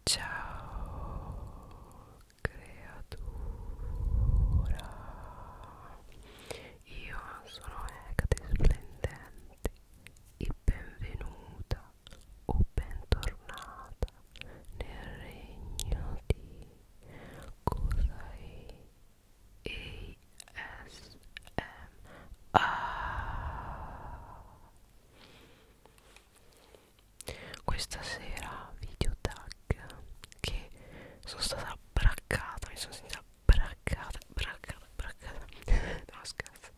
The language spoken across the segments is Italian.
Ciao creatura, io sono Ecate Splendente e benvenuta o bentornata nel regno di Cosai ASMR. Questa sera video tag che sono stata braccata, mi sono sentita braccata no scherzo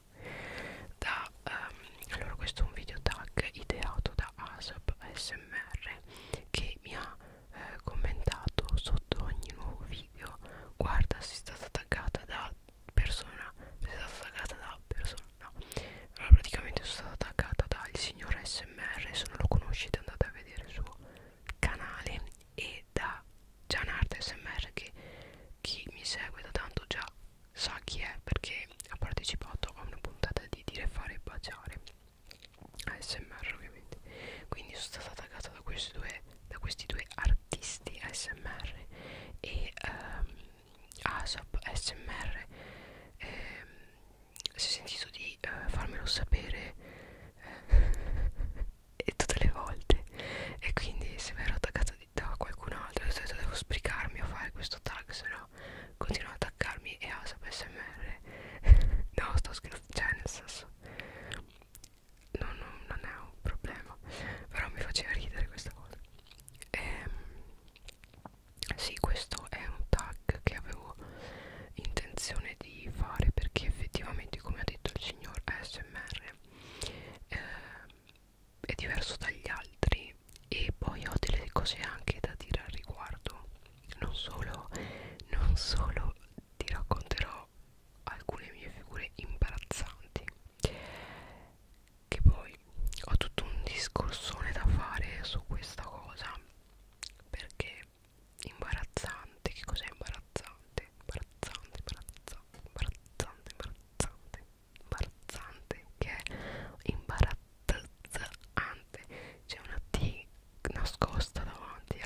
allora questo è un video tag ideato da ASAP ASMR che mi ha commentato sotto ogni nuovo video: guarda, sei stata taggata da persona, sei stata taggata da persona, no, allora praticamente sono stata attaccata dal signor SMR. Se non lo conoscete andate a vedere il suo canale, e da Gianart SMR, che chi mi segue da tanto già sa chi è perché ha partecipato a una puntata di Dire Fare e Baciare ASMR ovviamente. Quindi sono stata attaccata da questi due artisti ASMR e ASAP ASMR si è sentito di farmelo sapere e tutte le volte, e quindi se ero attaccata da qualcun altro ho detto devo sbrigarmi a fare questo tag, se no continuano ad attaccarmi. E ASAP ASMR no, sto scherzando, cioè nel senso non è un problema, però mi faceva ridere questa cosa. Sì, questo è un tag che avevo intenzione di fare perché effettivamente, come ha detto il signor ASMR, è diverso dagli altri, e poi ho delle cose anche da dire al riguardo. Non solo ti racconterò alcune mie figure imbarazzanti, che poi ho tutto un discorsone da fare su questa cosa, perché imbarazzante, che cos'è imbarazzante? Imbarazzante, che è imbarazzante, c'è una T nascosta davanti,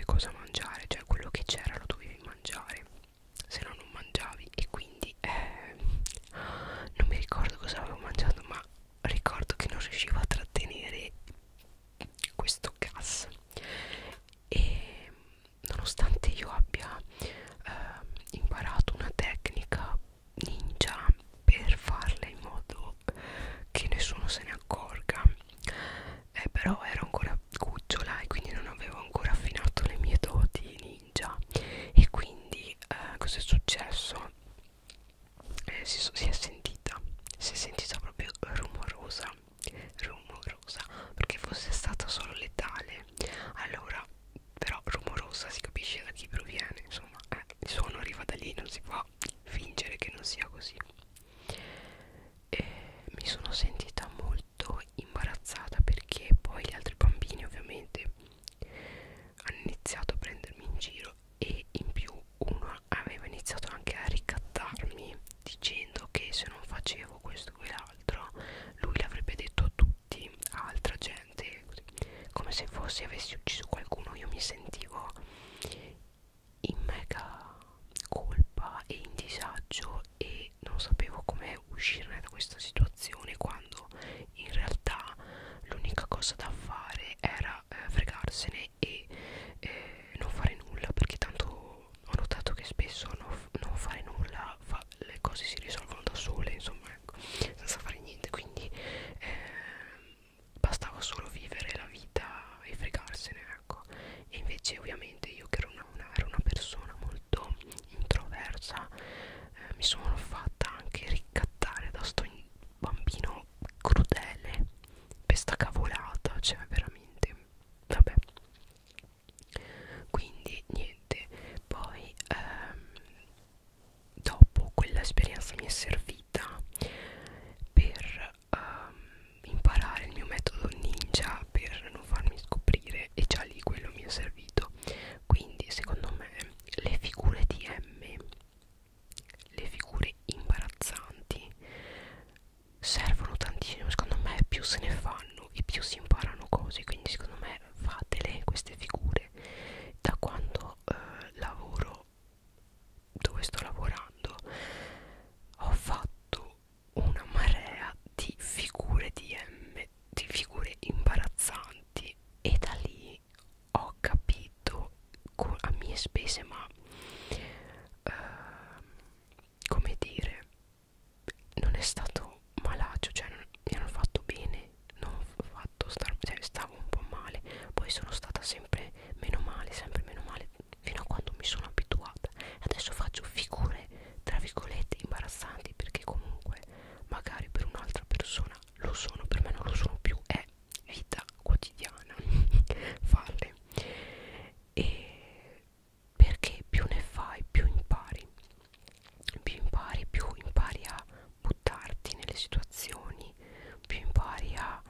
cosa mangiare, cioè quello che c'era lo dovevi mangiare, se no non mangiavi. E quindi non mi ricordo cosa avevo mangiato, ma ricordo che non riuscivo a trattenere questo gas. E nonostante io abbia imparato una tecnica ninja per farle in modo che nessuno se ne accorga, però ero ancora cucciola e quindi non avevo ancora affinato le mie doti ninja. E quindi cosa è successo? Si è sentita proprio rumorosa, perché fosse stata solo letale allora, però rumorosa si capisce da chi proviene, insomma, il suono arriva da lì, non si può fingere che non sia così. E mi sono sentita molto imbarazzata perché poi gli altri bambini ovviamente hanno iniziato a prendermi in giro, e in più uno aveva iniziato anche a ricattarmi dicendo che se non facevo questo o quell'altro lui l'avrebbe detto a tutti, a altra gente, così, come se fossi avessi ucciso qualcuno. Io mi sentivo in mega colpa e in disagio e non sapevo come uscirne da questa situazione, quando in realtà l'unica cosa da fare era fregarsene e non fare nulla, perché tanto ho notato che spesso non fare nulla le cose si risolvono da sole, insomma, ecco, senza fare niente. Quindi bastava solo vivere la vita e fregarsene, ecco. E invece ovviamente io, che ero una persona molto introversa, mi sono fatta anche ricattare da sto bambino crudele per sta cavolata, cioè veramente, vabbè. Quindi niente, poi dopo quell'esperienza mi è servita per imparare il mio metodo ninja per non farmi scoprire, e già lì quello mi è servito. Quindi secondo me le figure di M, le figure imbarazzanti, servono tantissimo. Secondo me più se ne fanno e più si imparano cose, quindi secondo me fatele queste figure. Da quando lavoro dove sto lavorando ho fatto una marea di figure di M, di figure imbarazzanti, e da lì ho capito a mie spese, ma come dire, non è stato malagio, cioè mi hanno fatto bene, non ho fatto cioè stavo un po' male, poi sono stata sempre meno male, fino a quando mi sono abituata. Adesso faccio figure tra virgolette imbarazzanti, perché comunque magari per un'altra persona lo sono, per me non lo sono più, è vita quotidiana farle. E perché più ne fai più impari, più impari a buttarti nelle situazioni, più impari a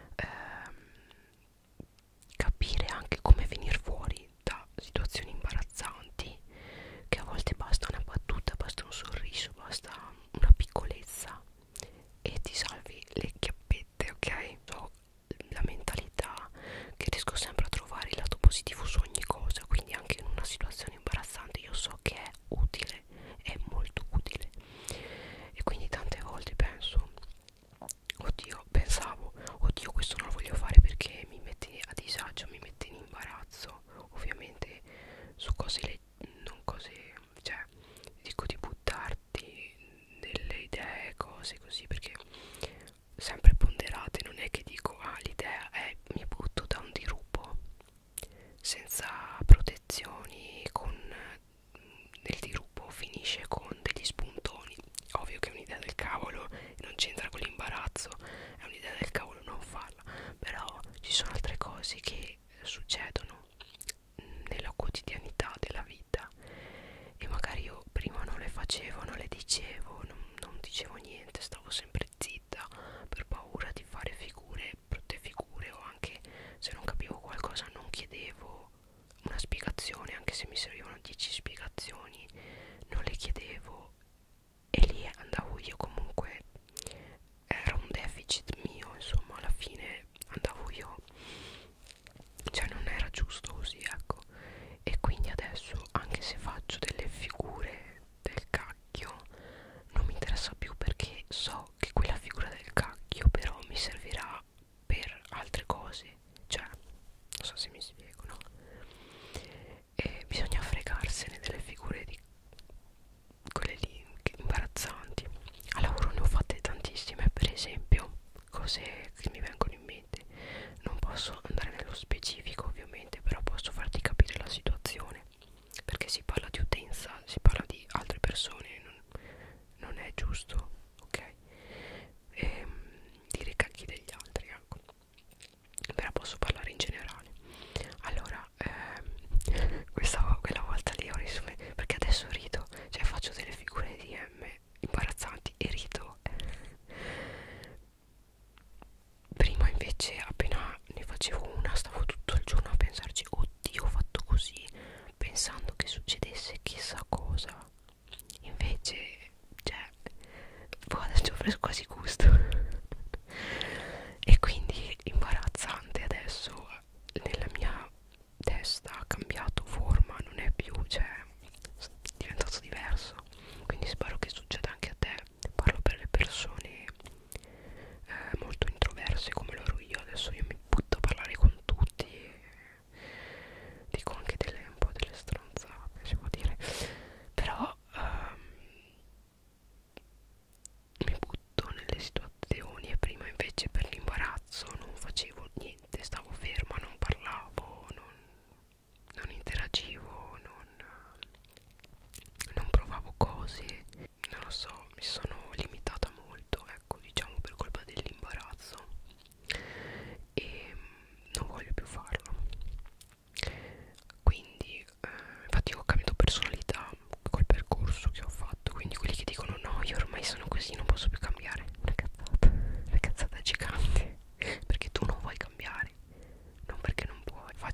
capire anche come venire fuori da situazioni imbarazzanti, che a volte basta una battuta, basta un sorriso, basta una piccolezza e ti salvi le chiappette, ok? So la mentalità che riesco sempre a trovare il lato positivo su ogni cosa, quindi anche in una situazione imbarazzante io so che è utile, è molto utile. E quindi tante volte penso, oddio, pensavo, oddio, questo non lo voglio fare perché mi mette a disagio, mi mette in imbarazzo, ovviamente su cose, non cose, cioè dico di buttarti delle idee, cose così, perché sempre ponderate, non è che dico ah l'idea è mi butto da un dirupo senza protezioni, con il dirupo finisce con degli spuntoni. Ovvio che è un'idea del cavolo e non c'entra con l'imbarazzo, è un'idea del cavolo non farla, però ci sono altre cose che succedono nella quotidianità della vita e magari io prima non le facevo, non le dicevo, non dicevo niente, stavo sempre zitta per paura di fare figure, brutte figure, o anche se non capivo qualcosa non chiedevo una spiegazione, anche se mi servivano 10 spiegazioni non le chiedevo, e lì andavo io, comunque era un deficit mio, insomma alla fine andavo io, cioè non era giusto.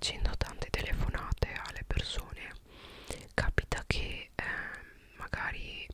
facendo tante telefonate alle persone capita che magari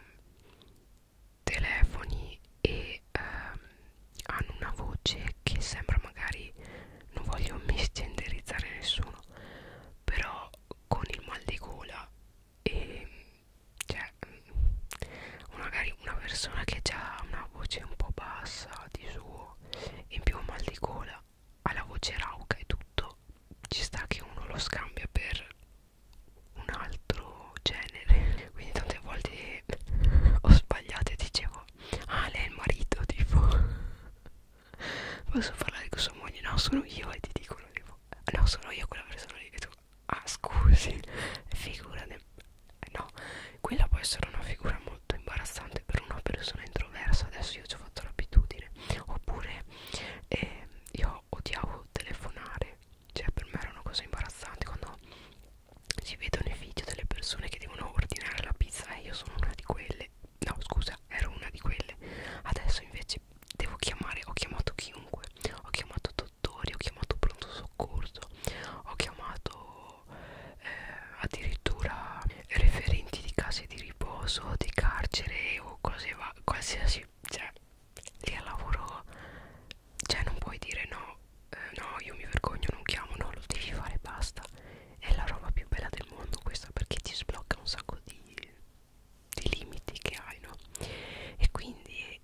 telefoni e hanno una voce che sembra magari, non voglio misgenderizzare nessuno, però con il mal di gola e cioè magari una persona che ha una voce un po' bassa di suo e in più un mal di gola ha la voce rauca e tutto, ci sta che uno lo scambia per un altro genere. Quindi tante volte ho sbagliato e dicevo ah lei è il marito, tipo posso parlare con sua moglie? No, sono io, e ti dicono tipo no, sono io quella persona lì, e tu ah scusi, figurati. No, quella può essere una figura molto imbarazzante per una persona introversa. Adesso io ci ho fatto l'abitudine. Oppure io odiavo telefonare, cioè per me era una cosa imbarazzante quando si vedono i video delle persone che devono ordinare la pizza e io sono una di quelle. No, scusa, ero una di quelle. Adesso invece devo chiamare, ho chiamato chiunque, ho chiamato dottori, ho chiamato pronto soccorso, ho chiamato addirittura referenti di case di riposo, di carcere o cose qualsiasi, cioè lì al lavoro, cioè non puoi dire no, no io mi vergogno, non chiamo, no, lo devi fare, basta. È la roba più bella del mondo questa, perché ti sblocca un sacco di limiti che hai, no? E quindi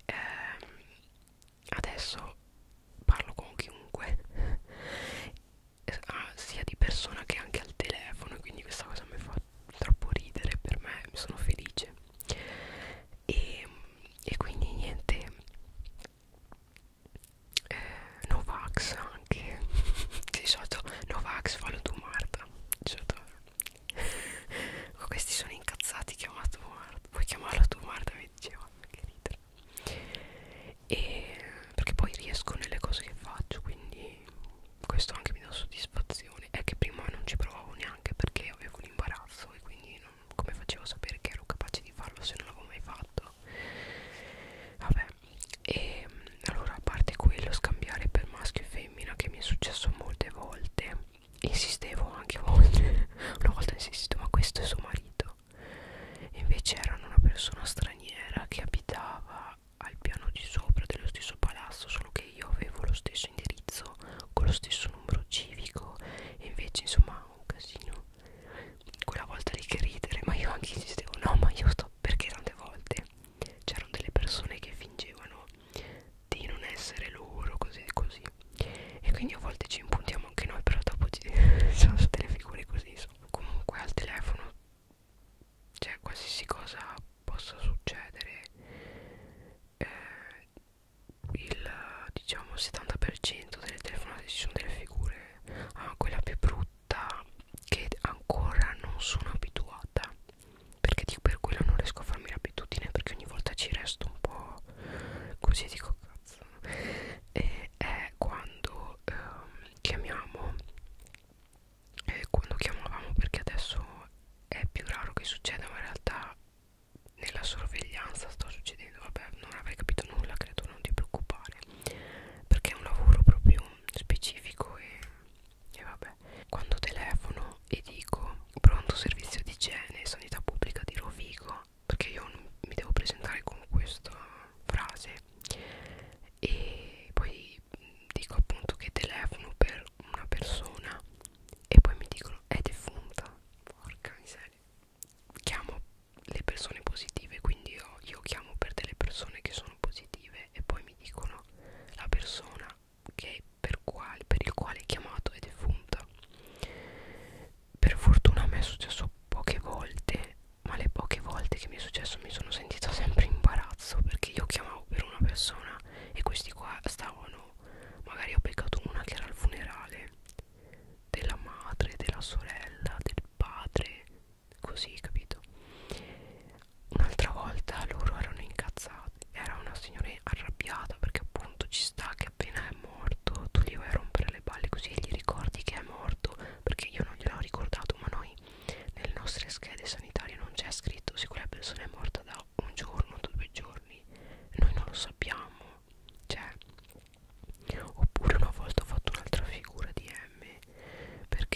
adesso parlo con chiunque, sia di persona che anche al telefono, e quindi questa cosa mi fa troppo ridere, per me, mi sono felice. E quindi niente, Novax anche di solito, Novax fallo tu Marta, di solito questi sono incazzati, chiamato Marta, puoi chiamarla tu Marta, mi diceva, che ridere. E perché poi riesco nelle cose che faccio, quindi questo anche mi dà soddisfazione. È che prima non ci provavo neanche perché avevo l'imbarazzo e quindi non, come facevo a sapere che ero capace di farlo se non l'avevo mai fatto? Vabbè, e allora a parte quello, scambiare per maschio e femmina, che mi è successo molte volte, insistevo anche a volte, una volta insistito ma questo è suo marito, e invece erano una persona straniera che abitava al piano di sopra dello stesso palazzo, solo che io avevo lo stesso indirizzo con lo stesso numero civico e invece insomma un casino. Quella volta lì che ridere, ma io anche insistevo, no ma io sto, perché tante volte c'erano delle persone che fingevano di non essere loro, così e così, e quindi a volte ci impuntiamo anche noi, però dopo sono delle figure così, insomma. Comunque al telefono, cioè qualsiasi cosa possa succedere, il diciamo 70% delle telefonate ci sono delle figure. Ah, quella più brutta che ancora non sono abituata, perché dico, per quello non riesco a farmi l'abitudine, perché ogni volta ci resto un po' così, dico cazzo, e è quando chiamiamo, quando chiamavamo, perché adesso è più raro che succeda, ma in realtà nella sorveglianza sta succedendo. Vabbè, non avrei capito nulla, credo, non ti preoccupare, perché è un lavoro proprio specifico e vabbè. Quando telefono e dico pronto servizio di igiene e sanità pubblica di Rovigo, perché io non mi devo presentare con questa frase, e poi dico appunto che telefono per una persona e poi mi dicono è defunta, porca miseria. Chiamo le persone positive, quindi io chiamo per delle persone che sono positive e poi mi dicono la persona che per il quale hai chiamato è defunta. Per fortuna a me è successo poche volte, ma le poche volte che mi è successo mi sono sentita sempre in imbarazzo, perché io chiamavo per una persona e questi qua stavano, magari ho beccato una che era al funerale della madre, della sorella, del padre, così, capito? Un'altra volta loro erano incazzati, era una signora arrabbiata perché appunto ci sta che appena è morto tu gli vai a rompere le balle così e gli ricordi che è morto, perché io non gliel'ho ricordato, ma noi nelle nostre schede sanitarie non c'è scritto se quella persona è morta da un giorno o 2 giorni, noi non lo sappiamo, cioè. Oppure una volta ho fatto un'altra figura di M,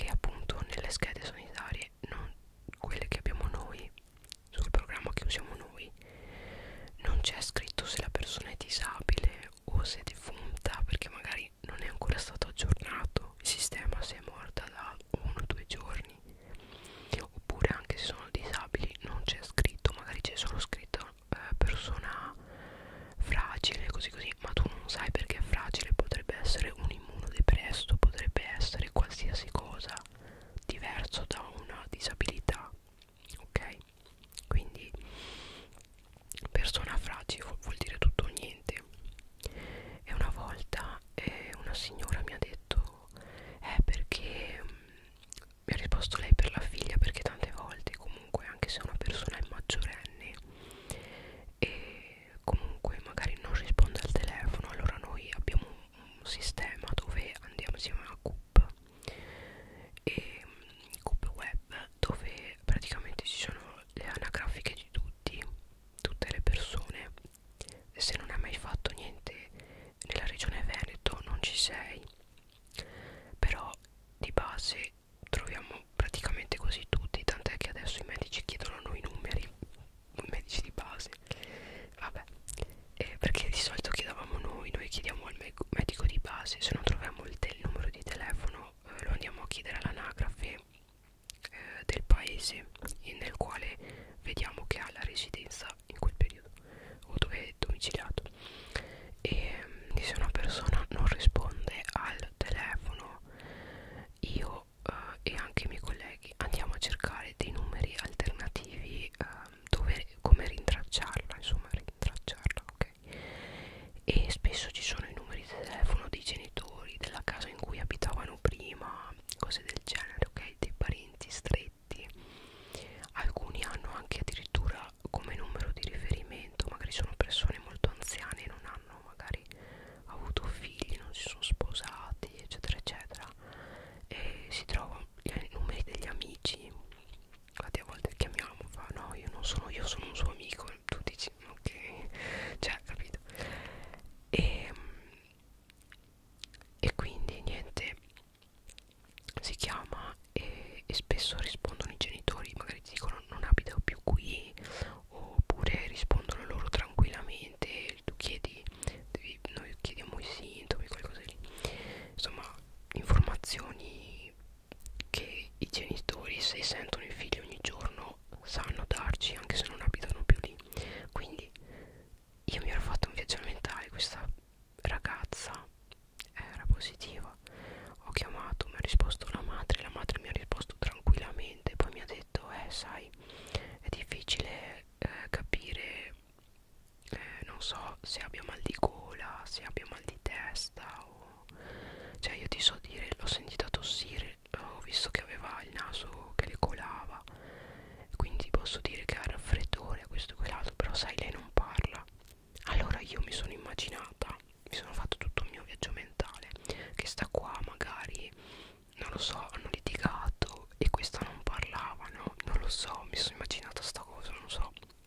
chiama e spesso rispondono i genitori, magari ti dicono non abito più qui, oppure rispondono loro tranquillamente, tu chiedi, noi chiediamo i sintomi, qualcosa lì, insomma informazioni che i genitori, se sentono il figlio ogni giorno, sanno darci anche se non abitano più lì. Quindi io mi ero fatto un viaggio mentale, questa ragazza era positiva, ho chiamato, mi ha risposto la madre mi ha risposto tranquillamente, poi mi ha detto sai, è difficile capire, non so se abbia mal di gola, se abbia mal di testa o... cioè io ti so dire, l'ho sentita tossire, ho visto che aveva il naso che le colava, quindi posso dire che ha raffreddore, questo e quell'altro, però sai, lei non parla. Allora io mi sono immaginata, mi sono fatto tutto il mio viaggio mentale, che sta qua magari, non lo so, hanno litigato e questa non parlava, no? Non lo so, mi sono immaginata sta cosa, non so.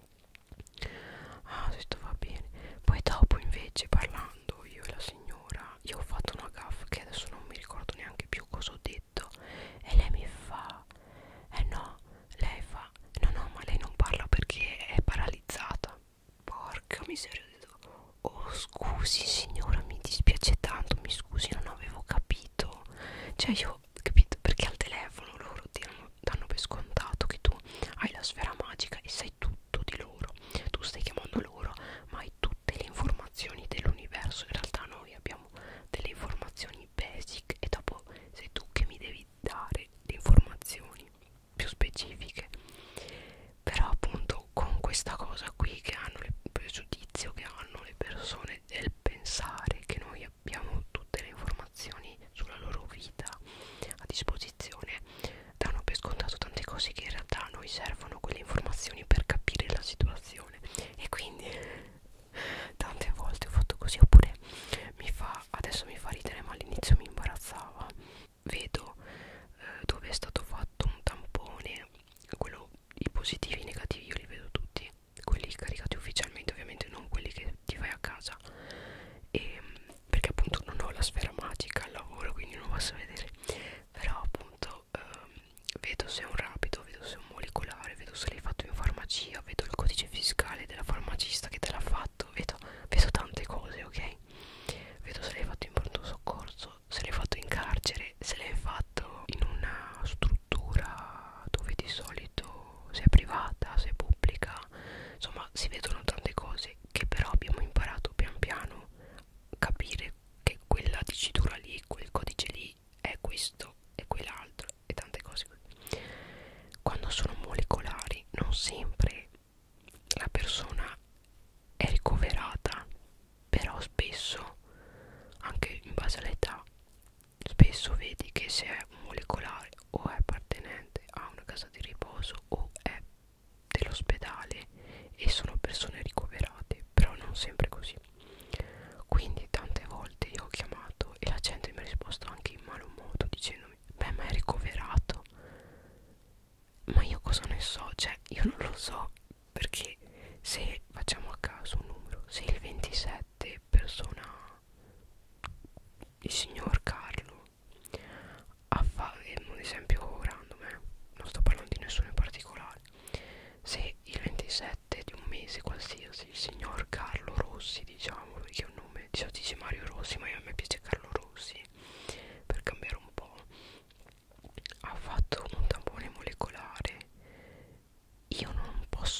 Ah, ho detto va bene. Poi dopo invece parlando io e la signora, io ho fatto una gaffa che adesso non mi ricordo neanche più cosa ho detto, e lei mi fa, no, lei fa, no, ma lei non parla perché è paralizzata. Porca miseria, ho detto, oh scusi signora, mi dispiace tanto, mi scusi, non avevo capito. Cioè io, capito, perché al telefono loro danno per scontato che tu hai la sfera magica e sai tutto di loro, tu stai chiamando loro ma hai tutte le informazioni dell'universo. In realtà noi abbiamo delle informazioni basic e dopo sei tu che mi devi dare le informazioni più specifiche. Però appunto con questa cosa qui che hanno il pregiudizio che hanno le persone del pensare che noi abbiamo tutte le informazioni sulla loro vita a disposizione, danno per scontato tante cose che in realtà a noi servono quelle informazioni per capire la situazione, e quindi tante volte ho fatto così. Oppure adesso mi fa ridere ma all'inizio mi imbarazzava, vedo dove è stato fatto un tampone, quello, i positivi e i negativi io li vedo tutti, quelli caricati ufficialmente ovviamente, non quelli che ti fai a casa, e perché appunto non ho la sfera magica al lavoro quindi non posso vedere, però appunto vedo se è un rapido, vedo se è un molecolare, vedo se l'hai fatto in farmacia, vedo il codice fiscale della farmacista che te l'ha fatto, vedo tante cose, ok? Vedo se l'hai fatto in pronto soccorso, se l'hai fatto in carcere, se l'hai fatto in una struttura dove di solito se è privata, se è pubblica, insomma si vedono tante cose che però abbiamo imparato pian piano a capire che quella dicitura lì, quel codice lì è questo e quell'altro e tante cose così. Quando sono molecolari non sempre la persona è ricoverata, però spesso anche in base all'età, spesso vedi che se è un molecolare o è appartenente a una casa di riposo o è dell'ospedale e sono persone ricoverate, però non sempre così. Quindi tante volte io ho chiamato e la gente mi ha risposto anche in malo modo dicendomi beh, ma è ricoverato. Ma io cosa ne so? Cioè io non lo so, perché se facciamo a caso un numero, se il 27 persona, il signor Carlo, è un esempio random, non sto parlando di nessuno in particolare, se il 27 di un mese qualsiasi il signor Carlo Rossi, diciamo, perché è un nome, di solito dice Mario Rossi ma a me piace Carlo Rossi per cambiare un po', ha fatto un tampone molecolare, io non posso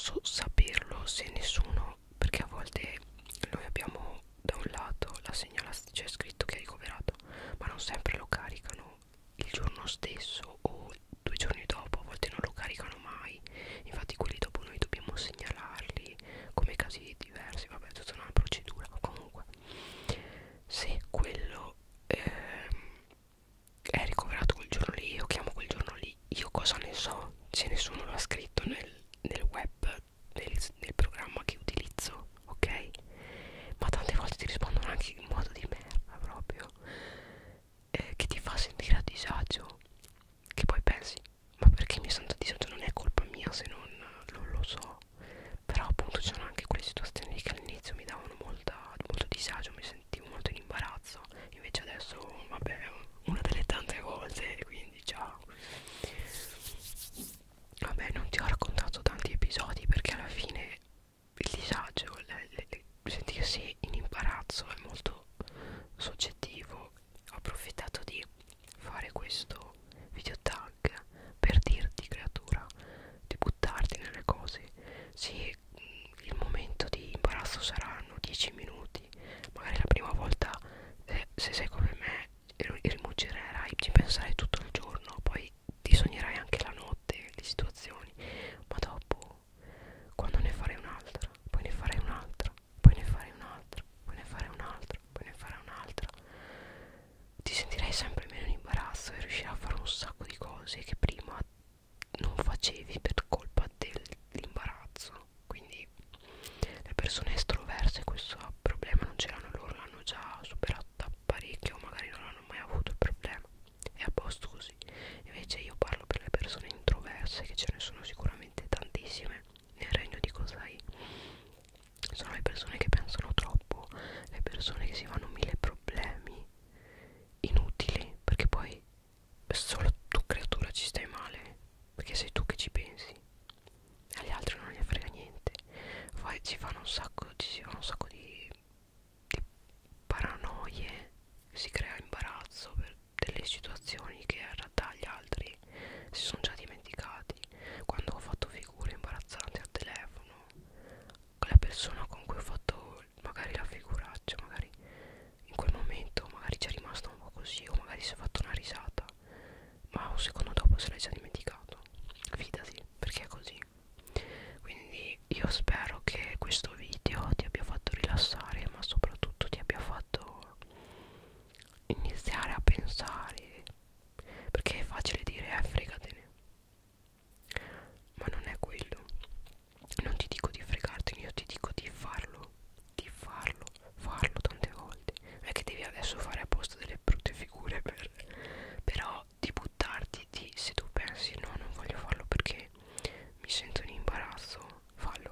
dopo se l'hai già dimenticato. Fidati, perché è così. Quindi io spero che questo video ti abbia fatto rilassare, ma soprattutto ti abbia fatto iniziare a pensare, perché è facile dire fregatene, ma non è quello. Non ti dico di fregartene, io ti dico di farlo tante volte. Non è che devi adesso fare apposta delle brutte figure però di buttarti, se tu pensi no, non voglio farlo perché mi sento in imbarazzo, fallo,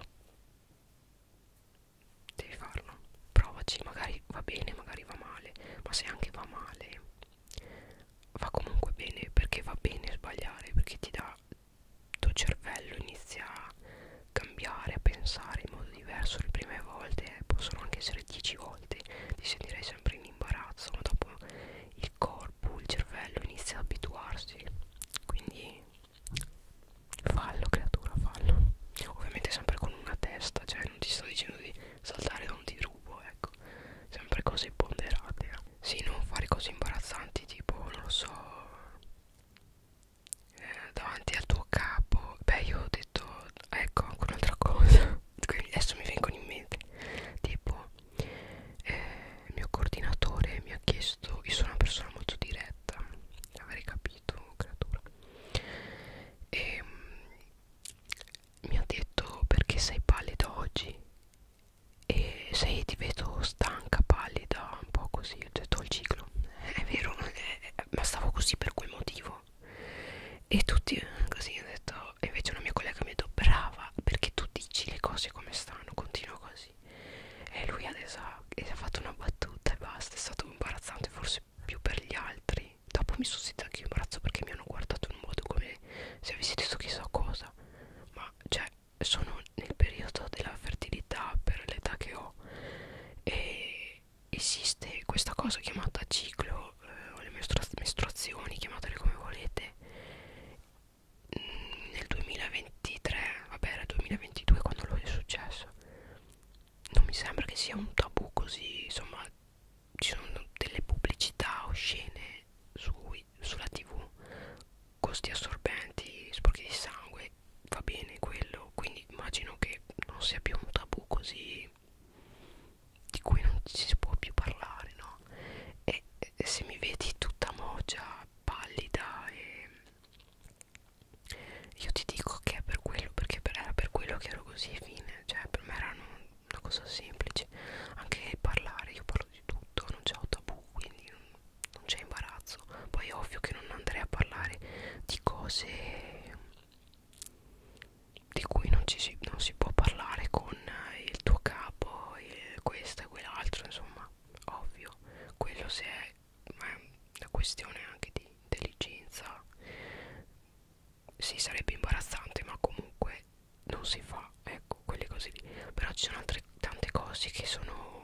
devi farlo, provaci, magari va bene, magari va male, ma se anche va male va comunque bene, perché va bene sbagliare, perché ti dà, il tuo cervello inizia a cambiare, a pensare in modo diverso. Le prime volte possono anche essere 10 volte, ti sentirai sempre in imbarazzo, ma dopo il corpo, il cervello inizia ad abituarsi. Quindi fallo, creatura, fallo, ovviamente sempre con una testa, cioè non ti sto dicendo di saltare da un dirupo, ecco, sempre cose ponderate. Sì, non fare cose imbarazzanti, tipo non lo so, davanti al tuo capo. Beh, io ho detto, ecco, anche un'altra cosa quindi adesso mi vengono in mente, tipo il mio coordinatore mi ha chiesto, io sono una persona molto diretta, avrei capito, creatura, e mi ha detto perché sei pallida oggi e sei, ti vedo stanca, pallida, un po' così. Ho detto il ciclo, è vero, ma stavo così per quel motivo. E tutti così, ho detto, e invece una mia collega mi ha detto brava, perché tu dici le cose come stanno, continua così. E lui adesso ha fatto una battuta e basta, è stato imbarazzante, forse più per gli altri. Dopo mi sono sentita anche imbarazzo perché mi hanno guardato in un modo come se avessi detto chissà cosa, ma cioè sono nel periodo della fertilità per l'età che ho e esiste questa cosa chiamata ciclo, o le mestruazioni, chiamatele come volete. Nel 2023, vabbè era 2022 quando lo è successo, non mi sembra che sia un tabù così, insomma ci sono delle pubblicità oscene sulla TV, costi assorbenti, sporchi di sangue, va bene quello, quindi immagino che non sia più un tabù così di cui non ci si può più parlare, no? E se mi vedi tutta mogia, pallida, e io ti dico che è per quello, perché era per quello che ero così e fine, cioè per me era una cosa semplice, anche parlare, io parlo di tutto, non c'è un tabù, quindi non c'è imbarazzo. Poi è ovvio che non andrei a parlare di cose di cui non si può parlare con il tuo capo, questo e quell'altro, insomma, ovvio. Quello se è una questione anche di intelligenza, sì, sarebbe imbarazzante, ma comunque non si fa, ecco, quelle cose lì. Però ci sono altre tante cose che sono